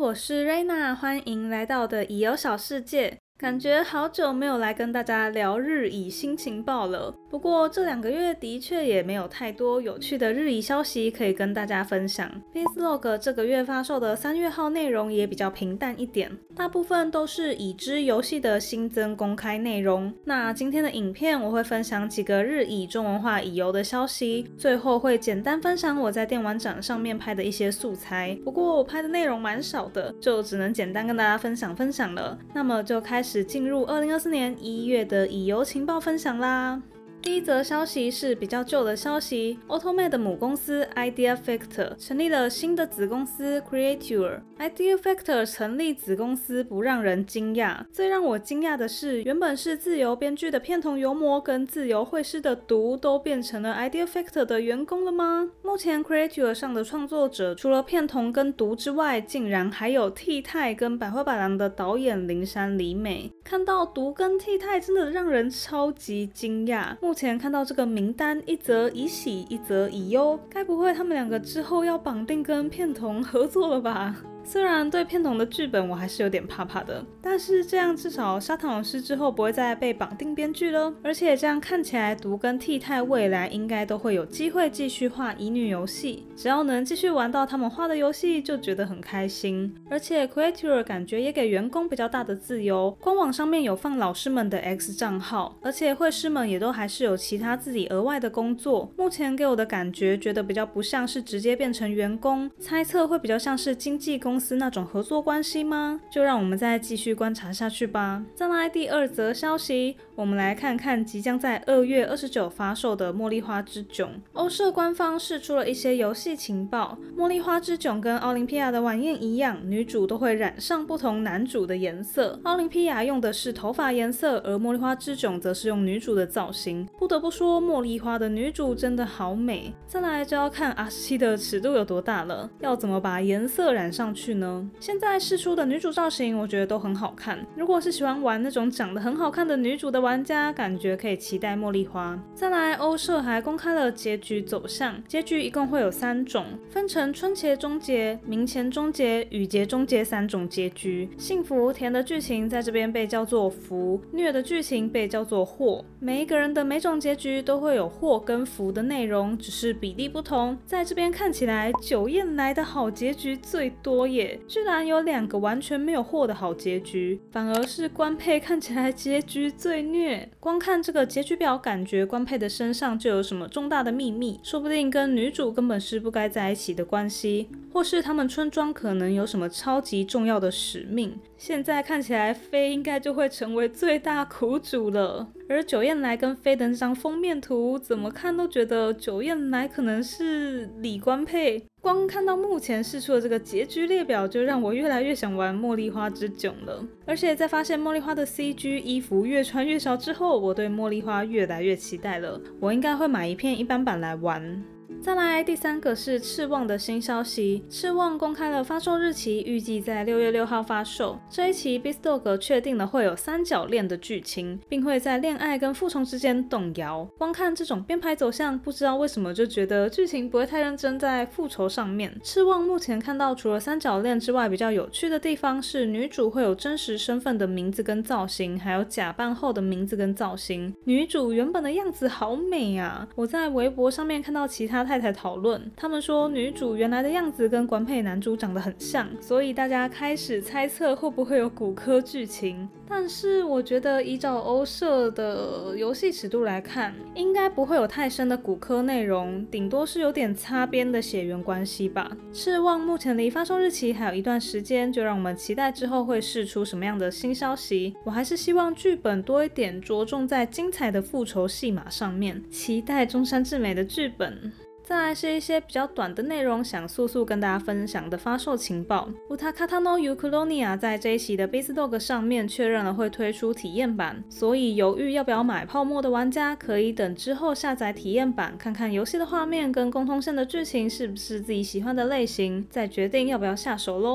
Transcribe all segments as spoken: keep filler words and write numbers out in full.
我是瑞娜，欢迎来到的乙游小世界。感觉好久没有来跟大家聊日乙新情报了，不过这两个月的确也没有太多有趣的日乙消息可以跟大家分享。BizLog 这个月发售的三月号内容也比较平淡一点，大部分都是已知游戏的新增公开内容。那今天的影片我会分享几个日乙中文化乙游的消息，最后会简单分享我在电玩展上面拍的一些素材。不过我拍的内容蛮少的，就只能简单跟大家分享分享了。那么就开始进入二零二四年一月的乙游情报分享啦。第一则消息是比较旧的消息 ，Automate 的母公司 Idea Factor 成立了新的子公司 Creature。Idea Factor 成立子公司不让人惊讶，最让我惊讶的是，原本是自由编剧的片桐游魔跟自由绘师的毒都变成了 Idea Factor 的员工了吗？目前 Creature 上的创作者除了片桐跟毒之外，竟然还有替太跟百花百郎的导演林山里美。看到毒跟替太真的让人超级惊讶。目前看到这个名单，一则以喜，一则以忧，该不会他们两个之后要绑定跟片桐合作了吧？虽然对片桐的剧本我还是有点怕怕的，但是这样至少砂糖老师之后不会再被绑定编剧了，而且这样看起来毒跟替太未来应该都会有机会继续画乙女游戏，只要能继续玩到他们画的游戏就觉得很开心。而且 Creature 感觉也给员工比较大的自由，官网上面有放老师们的 X 账号，而且绘师们也都还是有其他自己额外的工作。目前给我的感觉觉得比较不像是直接变成员工，猜测会比较像是经纪公司公司那种合作关系吗？就让我们再继续观察下去吧。再来第二则消息，我们来看看即将在二月二十九发售的《茉莉花之囧》。欧社官方释出了一些游戏情报，《茉莉花之囧》跟奥林匹亚的晚宴一样，女主都会染上不同男主的颜色。奥林匹亚用的是头发颜色，而茉莉花之囧则是用女主的造型。不得不说，茉莉花的女主真的好美。再来就要看阿十七的尺度有多大了，要怎么把颜色染上去呢？现在释出的女主造型我觉得都很好看，如果是喜欢玩那种长得很好看的女主的玩家，感觉可以期待茉莉花。再来，欧社还公开了结局走向，结局一共会有三种，分成春节终结、明前终结、雨节终结三种结局。幸福甜的剧情在这边被叫做福，虐的剧情被叫做祸。每一个人的每种结局都会有祸跟福的内容，只是比例不同。在这边看起来，九燕来的好结局最多耶，居然有两个完全没有祸的好结局，反而是官配看起来结局最虐。光看这个结局表，感觉官配的身上就有什么重大的秘密，说不定跟女主根本是不该在一起的关系，或是他们村庄可能有什么超级重要的使命。现在看起来飞应该就会成为最大苦主了。而九燕来跟飞的那张封面图，怎么看都觉得九燕来可能是李官配。光看到目前释出的这个结局列表，就让我越来越想玩茉莉花之囧了。而且在发现茉莉花的 C G 衣服越穿越少之后，我对茉莉花越来越期待了。我应该会买一片一般版来玩。再来第三个是赤望的新消息，赤望公开了发售日期，预计在六月六号发售。这一期 BizLog 确定了会有三角恋的剧情，并会在恋爱跟复仇之间动摇。光看这种编排走向，不知道为什么就觉得剧情不会太认真在复仇上面。赤望目前看到除了三角恋之外，比较有趣的地方是女主会有真实身份的名字跟造型，还有假扮后的名字跟造型。女主原本的样子好美啊！我在微博上面看到其他太太讨论，他们说女主原来的样子跟官配男主长得很像，所以大家开始猜测会不会有骨科剧情。但是我觉得依照欧社的游戏尺度来看，应该不会有太深的骨科内容，顶多是有点擦边的血缘关系吧。赤望目前离发售日期还有一段时间，就让我们期待之后会释出什么样的新消息。我还是希望剧本多一点着重在精彩的复仇戏码上面，期待中山智美的剧本。再来是一些比较短的内容，想速速跟大家分享的发售情报。Utakata no Uclonia 在这一期的 BizLog 上面确认了会推出体验版，所以犹豫要不要买泡沫的玩家，可以等之后下载体验版，看看游戏的画面跟共通线的剧情是不是自己喜欢的类型，再决定要不要下手咯。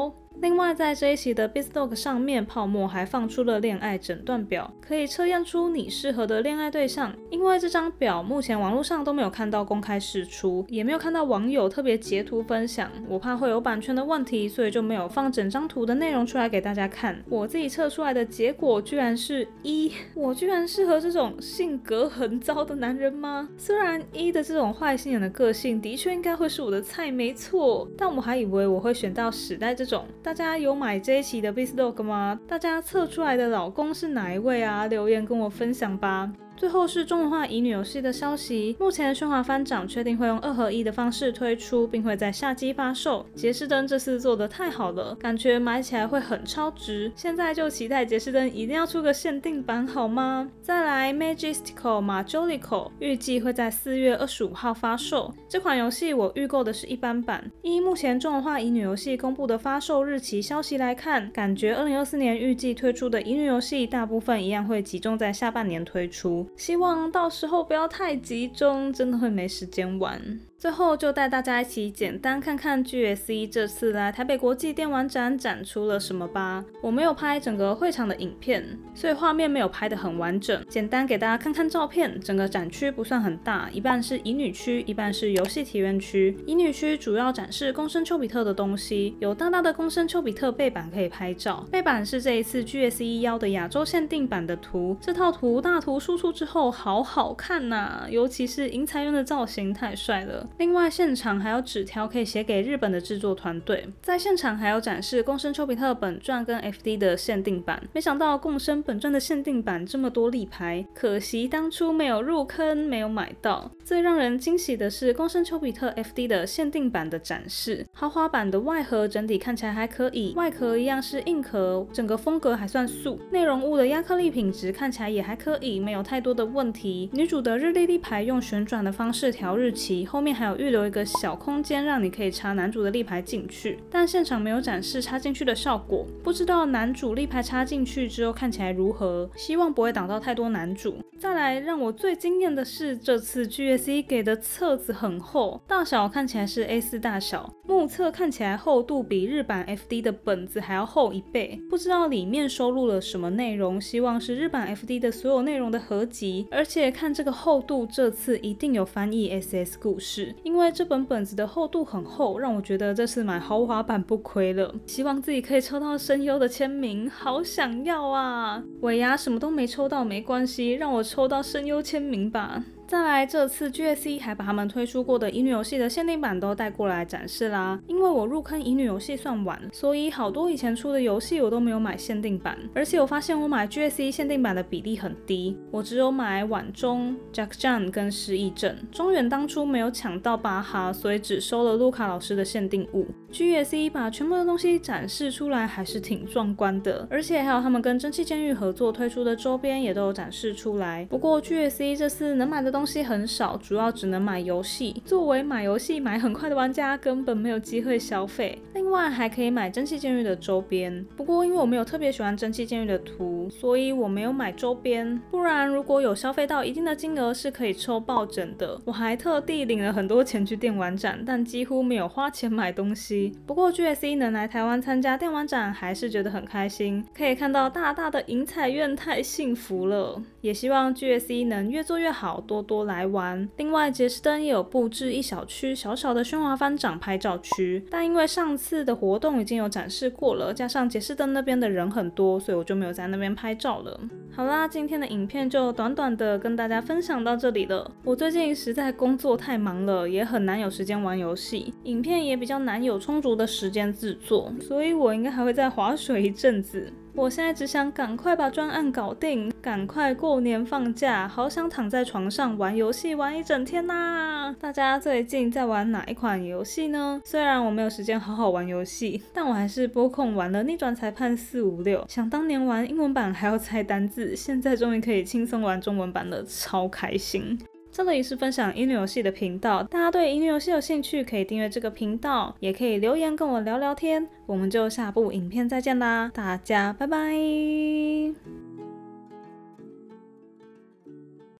另外在这一期的 BizDog 上面，泡沫还放出了恋爱诊断表，可以测验出你适合的恋爱对象。因为这张表目前网络上都没有看到公开释出，也没有看到网友特别截图分享，我怕会有版权的问题，所以就没有放整张图的内容出来给大家看。我自己测出来的结果居然是一，我居然适合这种性格很糟的男人吗？虽然一的这种坏心眼的个性的确应该会是我的菜没错，但我还以为我会选到史代这种。大家有买这一期的 BizDog 吗？大家测出来的老公是哪一位啊？留言跟我分享吧。最后是中文化乙女游戏的消息，目前喧哗翻掌确定会用二合一的方式推出，并会在夏季发售。杰士登这次做得太好了，感觉买起来会很超值，现在就期待杰士登一定要出个限定版好吗？再来 Magistical Majolico 预计会在四月二十五号发售，这款游戏我预购的是一般版。依目前中文化乙女游戏公布的发售日期消息来看，感觉二零二四年预计推出的乙女游戏大部分一样会集中在下半年推出。希望到时候不要太集中，真的会没时间玩。最后就带大家一起简单看看 G S E 这次来台北国际电玩展展出了什么吧。我没有拍整个会场的影片，所以画面没有拍得很完整，简单给大家看看照片。整个展区不算很大，一半是乙女区，一半是游戏体验区。乙女区主要展示公升丘比特的东西，有大大的公升丘比特背板可以拍照。背板是这一次 G S E 邀的亚洲限定版的图，这套图大图输出之后好好看呐、啊，尤其是银财院的造型太帅了。另外现场还有纸条可以写给日本的制作团队，在现场还有展示共生丘比特本传跟 F D 的限定版。没想到共生本传的限定版这么多立牌，可惜当初没有入坑，没有买到。最让人惊喜的是共生丘比特 F D 的限定版的展示，豪华版的外盒整体看起来还可以，外壳一样是硬壳，整个风格还算素，内容物的亚克力品质看起来也还可以，没有太多的问题。女主的日历立牌用旋转的方式调日期，后面还有预留一个小空间让你可以插男主的立牌进去，但现场没有展示插进去的效果，不知道男主立牌插进去之后看起来如何，希望不会挡到太多男主。再来让我最惊艳的是，这次 G S E 给的册子很厚，大小看起来是 A 四 大小，目测看起来厚度比日版 F D 的本子还要厚一倍，不知道里面收录了什么内容，希望是日版 F D 的所有内容的合集。而且看这个厚度，这次一定有翻译 S S 故事，因为这本本子的厚度很厚，让我觉得这次买豪华版不亏了。希望自己可以抽到声优的签名，好想要啊！尾牙什么都没抽到没关系，让我抽到声优签名吧。再来，这次 G S E 还把他们推出过的乙女游戏的限定版都带过来展示啦。因为我入坑乙女游戏算晚，所以好多以前出的游戏我都没有买限定版，而且我发现我买 G S E 限定版的比例很低，我只有买晚钟、Jack Jan 跟失忆症。中原当初没有抢到巴哈，所以只收了卢卡老师的限定物。G S E 把全部的东西展示出来，还是挺壮观的，而且还有他们跟蒸汽监狱合作推出的周边也都有展示出来。不过 G S E 这次能买的东西东西很少，主要只能买游戏。作为买游戏买很快的玩家，根本没有机会消费。另外还可以买蒸汽监狱的周边，不过因为我没有特别喜欢蒸汽监狱的图，所以我没有买周边。不然如果有消费到一定的金额，是可以抽抱枕的。我还特地领了很多钱去电玩展，但几乎没有花钱买东西。不过 G S E 能来台湾参加电玩展，还是觉得很开心。可以看到大大的银彩院，太幸福了。也希望 G S E 能越做越好，多多来玩。另外杰士登也有布置一小区小小的喧哗翻掌拍照区，但因为上次的活动已经有展示过了，加上杰士登那边的人很多，所以我就没有在那边拍照了。好啦，今天的影片就短短的跟大家分享到这里了。我最近实在工作太忙了，也很难有时间玩游戏，影片也比较难有充足的时间制作，所以我应该还会再划水一阵子。我现在只想赶快把专案搞定，赶快过年放假，好想躺在床上玩游戏玩一整天啊！大家最近在玩哪一款游戏呢？虽然我没有时间好好玩游戏，但我还是拨空玩了逆转裁判四五六。想当年玩英文版还要猜单字，现在终于可以轻松玩中文版了，超开心。这里是分享乙女游戏的频道，大家对乙女游戏有兴趣可以订阅这个频道，也可以留言跟我聊聊天。我们就下部影片再见啦，大家拜拜。